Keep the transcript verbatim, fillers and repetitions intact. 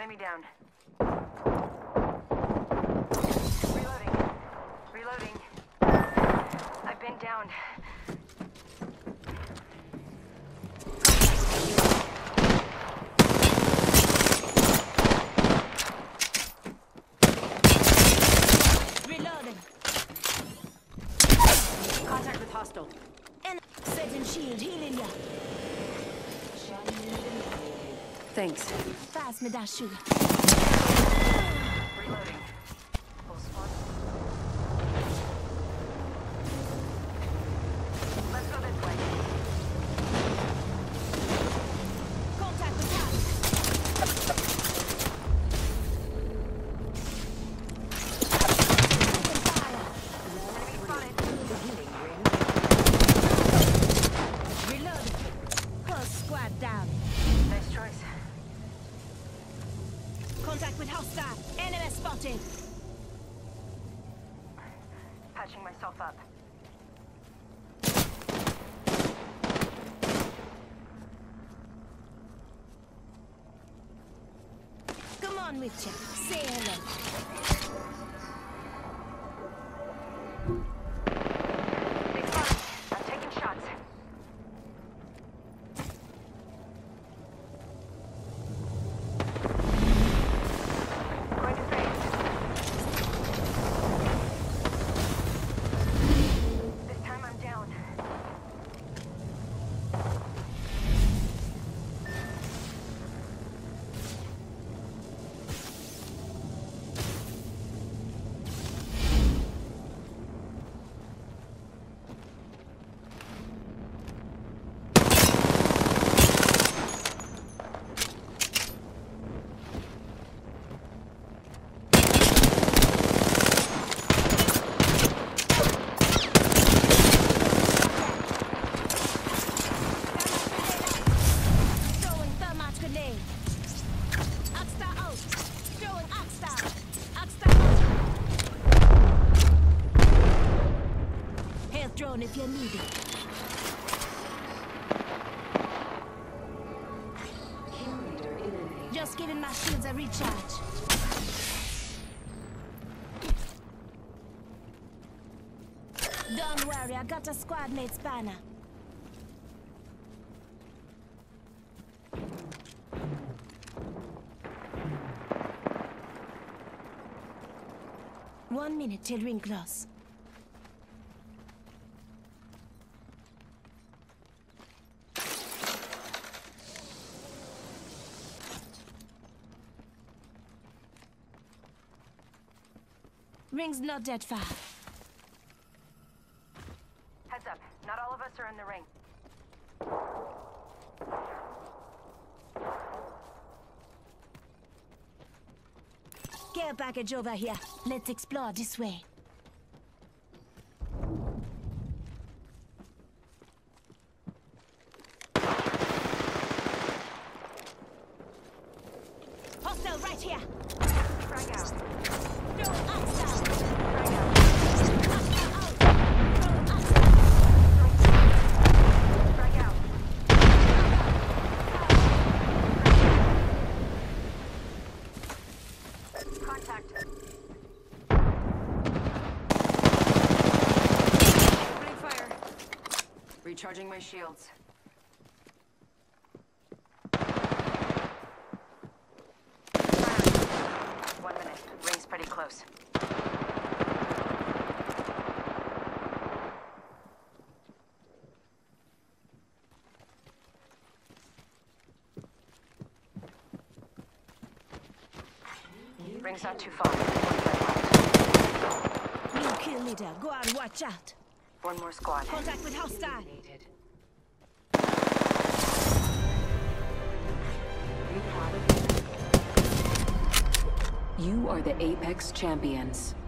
Enemy down. Reloading. Reloading. I've been down. Reloading. Contact with hostile. And setting shield, healing ya. Thanks. Fast med that sugar. Reloading. Full squad. Let's go this way. Contact with target. Enemy spotted. Reloading. Whole squad down. Nice choice. Contact with hostile. Enemy spotted. Patching myself up. Come on with ya. Say hello. They spotted. I'm taking shots. Going to face. This time I'm down. Throwing thermite grenade. Oxstar out. Throwing Oxstar. Oxstar out. Health drone if you need it. Just giving my shields a recharge. Don't worry, I got a squad mate's banner. One minute till ring close. Ring's not that far. Heads up. Not all of us are in the ring. Care package over here. Let's explore this way. Hostile right here. Frag out. Throwing Oxstar. Frag out. Oxstar out. Throwing Oxstar. Frag out. Contact. Opening fire. Recharging my shields. One minute. Ring's pretty close. Ring's not too far. New kill leader. Go on, watch out. One more squad. Contact with hostile. You are the Apex Champions.